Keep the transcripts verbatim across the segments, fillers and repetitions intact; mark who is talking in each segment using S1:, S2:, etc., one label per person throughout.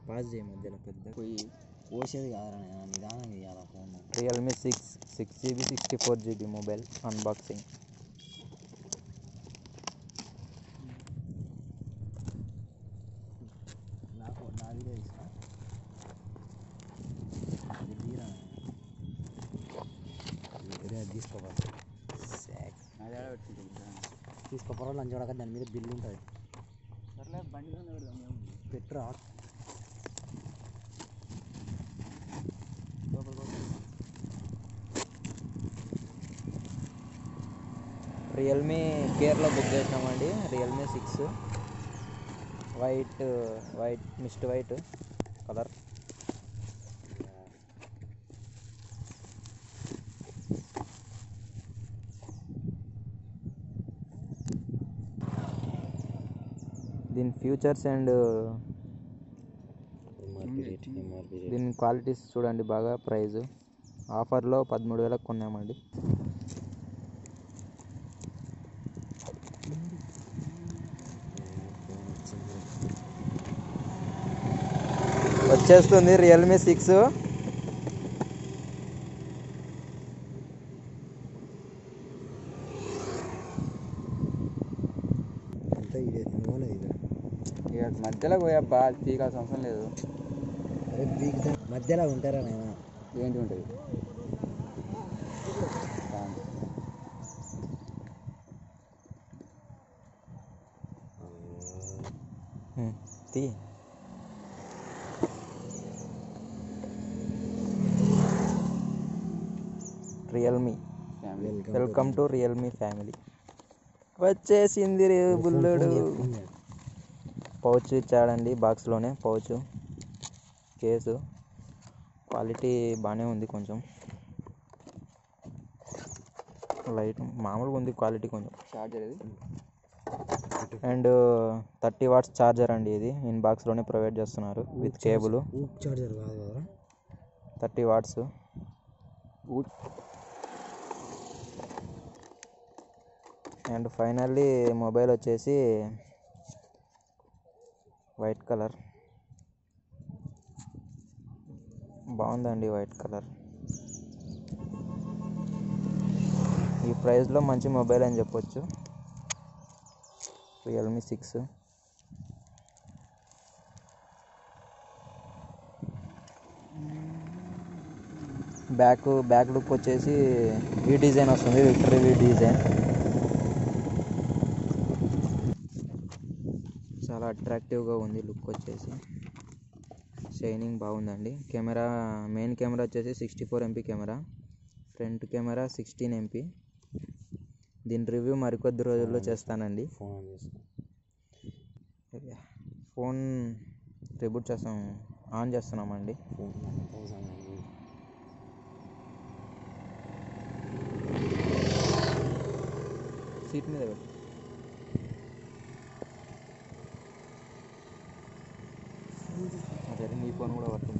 S1: Pause చేయ మధ్యలో పెద్ద పోయి పోసేది కాదురా నిదానం చేయాలి phone.
S2: Realme six six GB sixty four GB mobile unboxing.
S1: నాకు నా వీడియో ఇస్తా తీసుకోవాలి తీసుకోపోరా లంచ్ చూడక దాని మీద బిల్లు ఉంటుంది. సర్లే బండి పెట్టురా.
S2: రియల్మీ కేర్లో బుక్ చేసినామండి. Realme six white white mist white colour. దీని ఫ్యూచర్స్ అండ్ దీని క్వాలిటీస్ చూడండి బాగా. ప్రైస్ ఆఫర్లో పదమూడు వేలకు కొన్నామండి. వచ్చేస్తుంది రియల్మీ సిక్స్. ఇక మధ్యలో పోయబ్బా పీకాల్సిన అవసరం లేదు.
S1: మధ్యలో ఉంటారా నేను
S2: ఏంటి ఉంటుంది తీ. Realme welcome to Realme family. వచ్చేసింది రే బుల్లడు. పౌచ్ ఇచ్చాడండి బాక్స్లోనే. పౌచ్ కేసు క్వాలిటీ బాగానే ఉంది. కొంచెం లైట్ మామూలుగా ఉంది క్వాలిటీ కొంచెం. చార్జర్ ఇది అండ్ థర్టీ వాట్స్ ఛార్జర్ అండి. ఇది ఇన్ బాక్స్లోనే ప్రొవైడ్ చేస్తున్నారు విత్ కేబుల్.
S1: చార్జర్ కాదు కదా,
S2: thirty watts. And finally mobile వచ్చేసి వైట్ కలర్. బాగుందండి వైట్ కలర్. ఈ ప్రైస్లో మంచి మొబైల్ అని చెప్పొచ్చు Realme six. Back back look వచ్చేసి ఈ డిజైన్ వస్తుంది, విక్టరీ వి డిజైన్. చాలా అట్రాక్టివ్గా ఉంది లుక్ వచ్చేసి. షైనింగ్ బాగుందండి. కెమెరా మెయిన్ కెమెరా వచ్చేసి sixty four MP camera. Front camera sixteen MP. దీని రివ్యూ మరికొద్ది రోజుల్లో చేస్తానండి. ఫోన్ రిబూట్ చేస్తాం, ఆన్ చేస్తున్నామండి. సీట్ మీద పెట్టు. అదే నీ ఫోన్ కూడా పడుతుంది.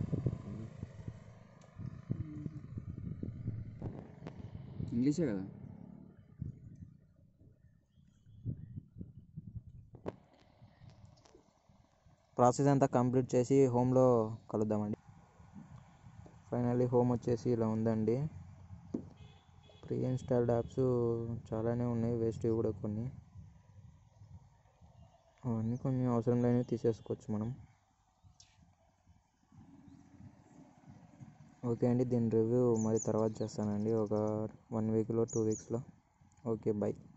S2: ఇంగ్లీషే కదా. ప్రాసెస్ అంతా కంప్లీట్ చేసి హోమ్లో కలుద్దామండి. ఫైనల్లీ హోమ్ వచ్చేసి ఇలా ఉందండి. ప్రీ ఇన్స్టాల్డ్ యాప్స్ చాలానే ఉన్నాయి, వేస్ట్వి కూడా కొన్ని. అవన్నీ కొన్ని అవసరం లేనివి తీసేసుకోవచ్చు మనం. ఓకే అండి, దీని రివ్యూ మరి తర్వాత చేస్తానండి, ఒక వన్ వీక్లో టూ వీక్స్లో. Okay, bye.